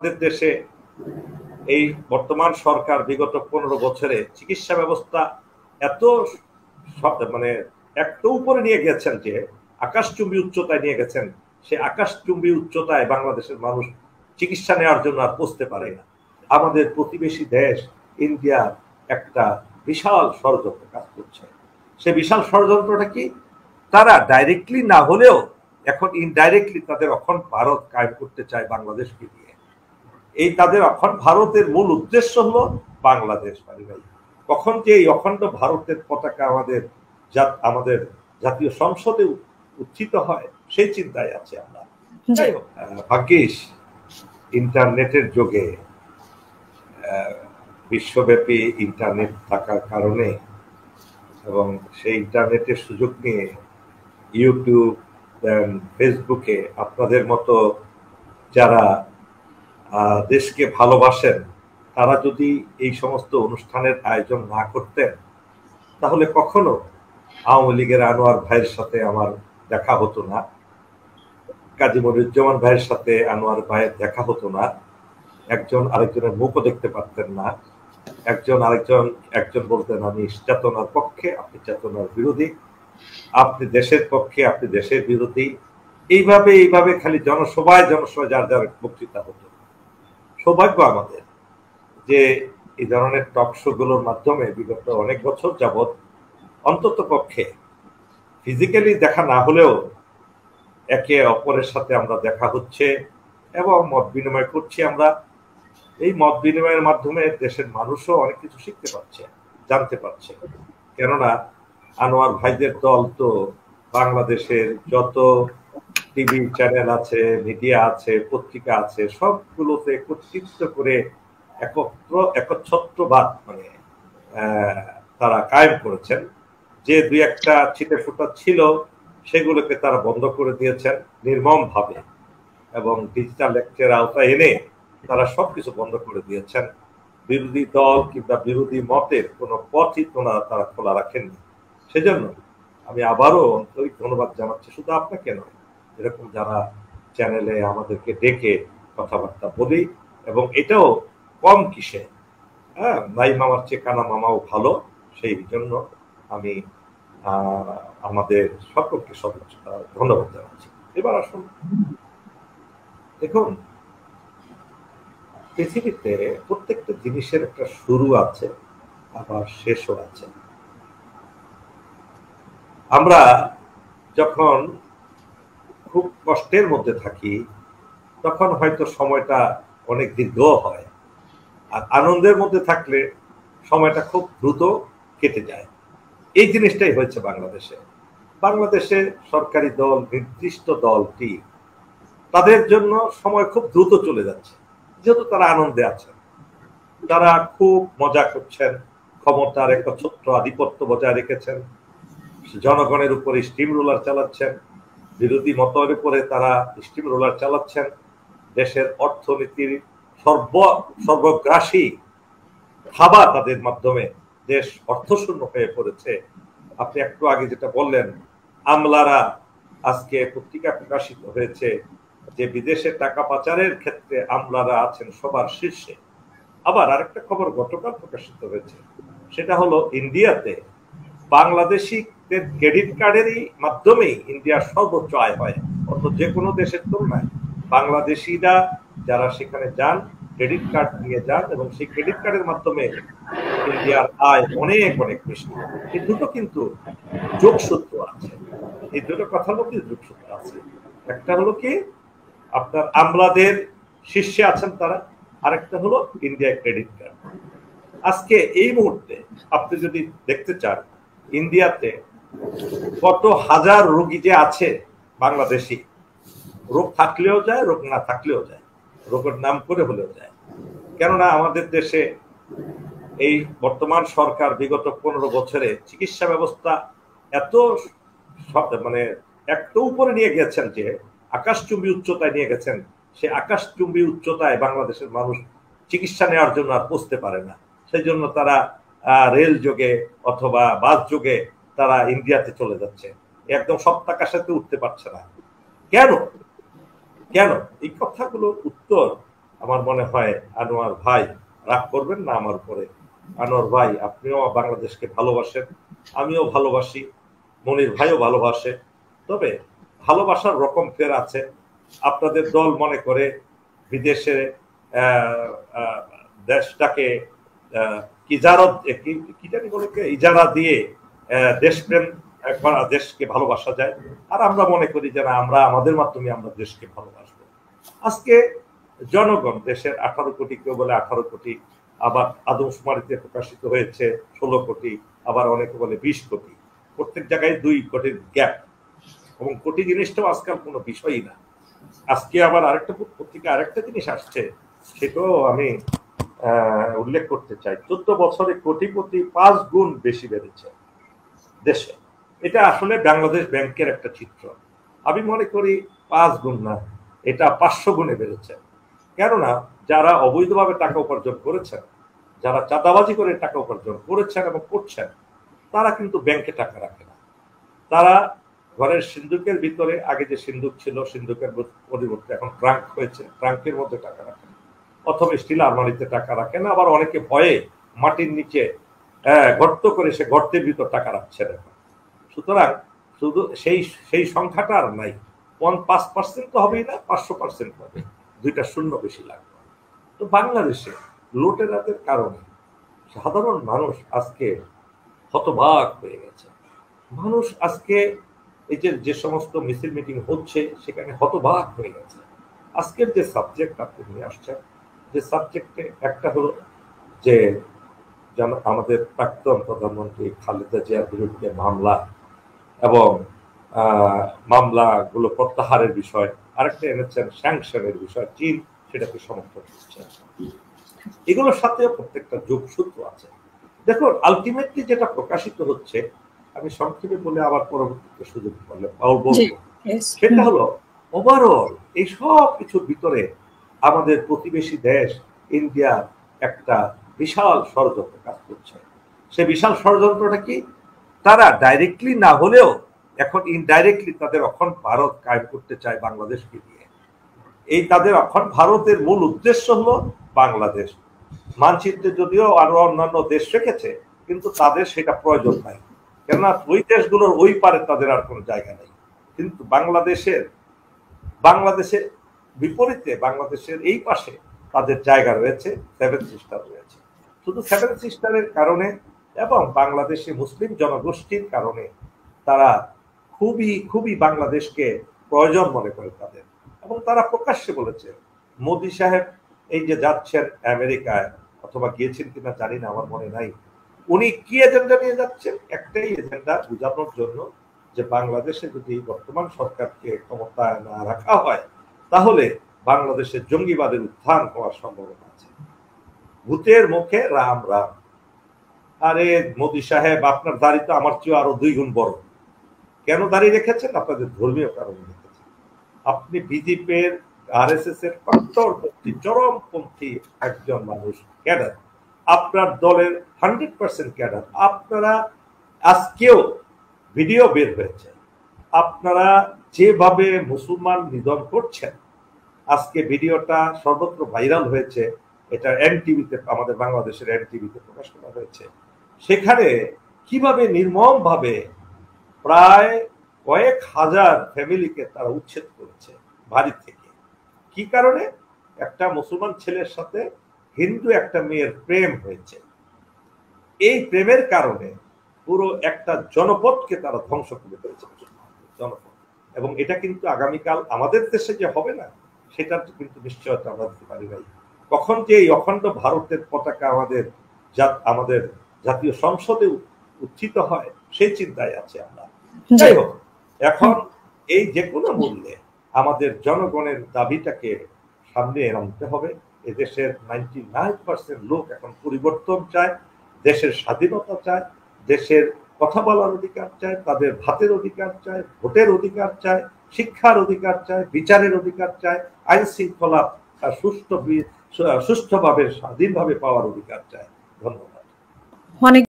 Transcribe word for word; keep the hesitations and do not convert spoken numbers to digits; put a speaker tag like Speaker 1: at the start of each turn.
Speaker 1: দেশে এই বর্তমান সরকার বিগত পনেরো বছরে চিকিৎসা ব্যবস্থা এত মানে একটু উপরে নিয়ে গেছেন যে আকাশচুম্বী উচ্চতায় নিয়ে গেছেন, সে আকাশচুম্বী উচ্চতায় বাংলাদেশের মানুষ চিকিৎসা নেওয়ার জন্য আর পৌঁছতে পারে না। আমাদের প্রতিবেশী দেশ ইন্ডিয়া একটা বিশাল ষড়যন্ত্র কাজ করছে। সে বিশাল ষড়যন্ত্রটা কি? তারা ডাইরেক্টলি না হলেও এখন ইনডাইরেক্টলি তাদের অখণ্ড ভারত কায়েম করতে চায় বাংলাদেশকে দিয়ে। এই তাদের অখণ্ড ভারতের মূল উদ্দেশ্য হলো বাংলাদেশ। কখন যে এই অখণ্ড ভারতের পতাকা আমাদের আমাদের জাতীয় সংসদে উত্থিত হয় সেই চিন্তায় আছে আমরা। ভাগ্যিস ইন্টারনেটের যুগে বিশ্বব্যাপী ইন্টারনেট থাকার কারণে এবং সেই ইন্টারনেটের সুযোগ নিয়ে ইউটিউব ফেসবুকে আপনাদের মতো যারা দেশকে ভালোবাসেন তারা যদি এই সমস্ত অনুষ্ঠানের আয়োজন না করতেন তাহলে কখনো আওয়ামী লীগের আনোয়ার ভাইয়ের সাথে আমার দেখা হতো না, কাজী মনিরুজ্জামান ভাইয়ের সাথে আনোয়ার ভাইয়ের দেখা হতো না, একজন আরেকজনের মুখও দেখতে পারতেন না, একজন আরেকজন একজন বলতেন আমি চেতনার পক্ষে, আপনি চেতনার বিরোধী, আপনি দেশের পক্ষে, আপনি দেশের বিরোধী। এইভাবে এইভাবে খালি জনসভায় জনসভায় যার যার বক্তৃতা হতো। সৌভাগ্য আমাদের যে এই ধরনের টক শো গুলোর মাধ্যমে বিগত অনেক বছর যাবৎ অন্তত পক্ষে ফিজিক্যালি দেখা না হলেও একে অপরের সাথে আমরা দেখা হচ্ছে এবং মত বিনিময় করছি। আমরা এই মত বিনিময়ের মাধ্যমে দেশের মানুষও অনেক কিছু শিখতে পারছে, জানতে পারছে। কেননা আনোয়ার ভাইদের দল তো বাংলাদেশের যত টিভি চ্যানেল আছে, মিডিয়া আছে, পত্রিকা আছে, সবগুলোতে একত্রিত করে একত্র একচ্ছত্রবাদ মানে তারা কায়েম করেছেন। যে দুই একটা ছিটে ফোটা ছিল সেগুলোকে তারা বন্ধ করে দিয়েছেন নির্মম ভাবে এবং ডিজিটাল অ্যাক্টের আওতায় এনে তারা সবকিছু বন্ধ করে দিয়েছেন। বিরোধী দল কিংবা বিরোধী মতের কোনো পথই তারা খোলা রাখেননি। সেজন্য আমি আবারও আন্তরিক ধন্যবাদ জানাচ্ছি, শুধু আপনাকে নয়, এরকম যারা চ্যানেলে আমাদেরকে ডেকে কথাবার্তা বলি এবং এটাও কম কিসে, হ্যাঁ, নাই মামার চেয়ে কানা মামাও ভালো। সেই জন্য আমি আমাদের সকলকে ধন্যবাদ জানাচ্ছি। এবার আসুন, দেখুন পৃথিবীতে প্রত্যেকটা জিনিসের একটা শুরু আছে আবার শেষও আছে। আমরা যখন খুব কষ্টের মধ্যে থাকি তখন হয়তো সময়টা অনেক দীর্ঘ হয়, আর আনন্দের মধ্যে থাকলে সময়টা খুব দ্রুত কেটে যায়। এই জিনিসটাই হয়েছে বাংলাদেশে। বাংলাদেশে সরকারি দল, নির্দিষ্ট দলটি, তাদের জন্য সময় খুব দ্রুত চলে যাচ্ছে, যেহেতু তারা আনন্দে আছেন, তারা খুব মজা করছেন, ক্ষমতার একচ্ছত্র আধিপত্য বজায় রেখেছেন, জনগণের উপরে স্টিম রোলার চালাচ্ছেন, বিরোধী মতের উপরে তারা স্টিম রোলার চালাচ্ছেন, দেশের অর্থনীতির সর্ব সর্বগ্রাসী থাবা তাদের মাধ্যমে দেশ অর্থশূন্য হয়ে পড়েছে। আপনি একটু আগে যেটা বললেন, আমলারা, আজকে পত্রিকা প্রকাশিত হয়েছে যে বিদেশে টাকা পাচারের ক্ষেত্রে আমলারা আছেন সবার শীর্ষে। আবার আরেকটা খবর গতকাল প্রকাশিত হয়েছে, সেটা হলো ইন্ডিয়াতে বাংলাদেশি ক্রেডিট কার্ডেরই মাধ্যমেই ইন্ডিয়ার সর্বোচ্চ আয় হয় অন্য যে কোনো দেশের তুলনায়। বাংলাদেশিরা যারা সেখানে যান ক্রেডিট কার্ড নিয়ে যান এবং সেই ক্রেডিট কার্ডের মাধ্যমে ইন্ডিয়ার আয় অনেক অনেক বেশি। এই দুটো কিন্তু যোগসূত্র আছে, এই দুটো কথার মধ্যে যোগসূত্র আছে। একটা হলো কি আপনার আমলাদের শীর্ষে আছেন তারা, আরেকটা হলো ইন্ডিয়া ক্রেডিট কার্ড। আজকে এই মুহূর্তে আপনি যদি দেখতে চান ইন্ডিয়াতে কত হাজার রোগী যে আছে বাংলাদেশি, রোগ থাকলেও যায়, রোগ না থাকলেও যায়, রোগের নাম করে হলেও যায়। কেননা আমাদের দেশে এই বর্তমান সরকার বিগত পনেরো বছরে চিকিৎসা ব্যবস্থা এত মানে একটু উপরে নিয়ে গেছেন যে আকাশচুম্বী উচ্চতায় নিয়ে গেছেন, সে আকাশচুম্বী উচ্চতায় বাংলাদেশের মানুষ চিকিৎসা নেওয়ার জন্য আর পৌঁছতে পারে না। সেই জন্য তারা রেল যোগে অথবা বাস যোগে তারা ইন্ডিয়াতে চলে যাচ্ছে, একদম সপ্তাহের সাথে উঠতে পারছে না। কেন কেন এই কথাগুলোর উত্তর আমার মনে হয় আনোয়ার ভাই রাগ করবেন না আমার উপরে। আনোয়ার ভাই আপনিও বাংলাদেশকে ভালোবাসেন, আমিও ভালোবাসি, মনির ভাইও ভালোবাসে। তবে ভালোবাসার রকম ফের আছে। আপনাদের দল মনে করে বিদেশে দেশটাকে ইজারত কি জানি বলে ইজারা দিয়ে দেশপ্রেম করা, দেশকে ভালোবাসা যায়। আর আমরা মনে করি যে না, আমরা আমাদের মাধ্যমে আমরা দেশকে ভালোবাসবো। আজকে জনগণ, দেশের আঠারো কোটি, কেউ বলে আঠারো কোটি, আবার আদমশুমারিতে প্রকাশিত হয়েছে ষোলো কোটি, আবার অনেকে বলে বিশ কোটি, প্রত্যেক জায়গায় দুই কোটির গ্যাপ। এবং কোটি জিনিসটাও আজকাল কোনো বিষয়ই না। আজকে আবার আরেকটা পত্রিকা আরেকটা জিনিস আসছে, সেটাও আমি উল্লেখ করতে চাই। চোদ্দ বছরে কোটিপতি পাঁচ গুণ বেশি বেড়েছে দেশে। এটা আসলে বাংলাদেশ ব্যাংকের একটা চিত্র। আমি মনে করি পাঁচ গুণ না, এটা পাঁচশো গুণে বেড়েছে। কেননা যারা অবৈধভাবে টাকা উপার্জন করেছেন, যারা চাঁদাবাজি করে টাকা উপার্জন করেছেন এবং করছেন, তারা কিন্তু ব্যাংকে টাকা রাখে না। তারা ঘরের সিন্দুকের ভিতরে, আগে যে সিন্দুক ছিল সিন্দুকের পরিবর্তে এখন ট্রাঙ্ক হয়েছে, ট্রাঙ্কের মধ্যে টাকা রাখে না, অথবা স্টিল আলমারিতে টাকা রাখে না। আবার অনেকে ভয়ে মাটির নিচে গর্ত করে সে গর্তের ভিতর টাকা রাখছে না। সুতরাং শুধু সেই সেই সংখ্যাটা আর নাই। পাঁচ পার্সেন্ট তো হবেই না, পাঁচশো পার্সেন্ট হবে, দুইটা শূন্য বেশি লাগবে। তো বাংলাদেশে লুটেরাদের কারণে সাধারণ মানুষ আজকে হতবাক হয়ে গেছে। মানুষ আজকে এই যে যে সমস্ত মিছিল মিটিং হচ্ছে সেখানে হতবাক হয়ে গেছে। আজকের যে সাবজেক্ট আপনি নিয়ে আসছেন, যে সাবজেক্টে একটা হলো যে যেন আমাদের প্রাক্তন প্রধানমন্ত্রী খালেদা জিয়ার বিরুদ্ধে মামলা এবং মামলাগুলো প্রত্যাহারের বিষয়, আরেকটা এনেছেন স্যাংশনের বিষয়, চীন সেটাকে সমর্থন করছে। এগুলোর সাথেও প্রত্যেকটা যোগসূত্র আছে। দেখুন, আলটিমেটলি যেটা প্রকাশিত হচ্ছে, আমি সংক্ষেপে বলে আবার পরবর্তীতে সুযোগ করলে বলবো, সেটা হলো ওভারঅল এই সব কিছুর ভিতরে আমাদের প্রতিবেশী দেশ ইন্ডিয়া একটা বিশাল ষড়যন্ত্র কাজ করছে। সে বিশাল ষড়যন্ত্রটা কি? তারা ডাইরেক্টলি না হলেও এখন ইনডাইরেক্টলি তাদের অখণ্ড ভারত কায়েম করতে চায় বাংলাদেশকে দিয়ে। এই তাদের অখণ্ড ভারতের মূল উদ্দেশ্য হলো বাংলাদেশ। মানচিত্রে যদিও আরো অন্যান্য দেশ রেখেছে, কিন্তু তাদের সেটা প্রয়োজন নাই, কেননা ওই দেশগুলোর ওই পারে তাদের আর কোনো জায়গা নেই। কিন্তু বাংলাদেশের বাংলাদেশের বিপরীতে বাংলাদেশের এই পাশে তাদের জায়গা রয়েছে, সেভেন সিস্টার রয়েছে। শুধু সেভেন সিস্টারের কারণে এবং বাংলাদেশে মুসলিম জনগোষ্ঠীর কারণে তারা খুবই খুবই বাংলাদেশকে প্রয়োজন মনে করে তাদের, এবং তারা প্রকাশ্যে বলেছে। মোদি সাহেব এই যে যাচ্ছেন আমেরিকায়, অথবা গিয়েছেন কিনা জানি না, আমার মনে নাই, উনি কি এজেন্ডা নিয়ে যাচ্ছেন? একটাই এজেন্ডা, বোঝানোর জন্য যে বাংলাদেশে যদি বর্তমান সরকারকে ক্ষমতায় না রাখা হয় তাহলে বাংলাদেশের জঙ্গিবাদের উত্থান হওয়ার সম্ভাবনা আছে। ভূতের মুখে রাম রাম। আরে মোদি সাহেব, আপনার দাড়ি তো আমার চেয়ে আরো দুই গুণ বড়। কেন দাড়ি রেখেছেন? আপনাদের ধর্মীয় কারণে রেখেছেন। আপনি বিজেপির আর এস এস এর কট্টরপন্থী চরমপন্থী একজন মানুষ, ক্যাডার। আপনার দলের হান্ড্রেড পার্সেন্ট ক্যাডার। আপনারা আজকেও ভিডিও বের হয়েছে, আপনারা যেভাবে মুসলমান নিধন করছেন, আজকে ভিডিওটা সর্বত্র ভাইরাল হয়েছে। এটা এন টিভিতে, আমাদের বাংলাদেশের এন টিভিতে প্রকাশ করা হয়েছে। সেখানে কিভাবে নির্মম ভাবে প্রায় কয়েক হাজার ফ্যামিলিকে তারা উচ্ছেদ করেছে বাড়ি থেকে। কি কারণে? একটা মুসলমান ছেলের সাথে হিন্দু একটা মেয়ের প্রেম হয়েছে। এই প্রেমের কারণে পুরো একটা জনপদকে তারা ধ্বংস করে ফেলেছে, জনপদ। এবং এটা কিন্তু আগামীকাল আমাদের দেশে যে হবে না, সেটার কিন্তু নিশ্চয়তা আমরা দিতে পারি নাই। কখন যে এই অখণ্ড ভারতের পতাকা আমাদের আমাদের জাতীয় সংসদে উত্থিত হয়, সেই চিন্তায় আছে আমরা। যাই হোক, এখন এই যে কোনো মূল্যে আমাদের জনগণের দাবিটাকে সামনে আনতে হবে। এদেশের নাইনটি নাইন পার্সেন্ট লোক এখন পরিবর্তন চায়, দেশের স্বাধীনতা চায়, দেশের কথা বলার অধিকার চায়, তাদের ভাতের অধিকার চায়, ভোটের অধিকার চায়, শিক্ষার অধিকার চায়, বিচারের অধিকার চায়, আইন শৃঙ্খলা সুষ্ঠু সুষ্ঠুভাবে স্বাধীনভাবে পাওয়ার অধিকার চায়। ধন্যবাদ।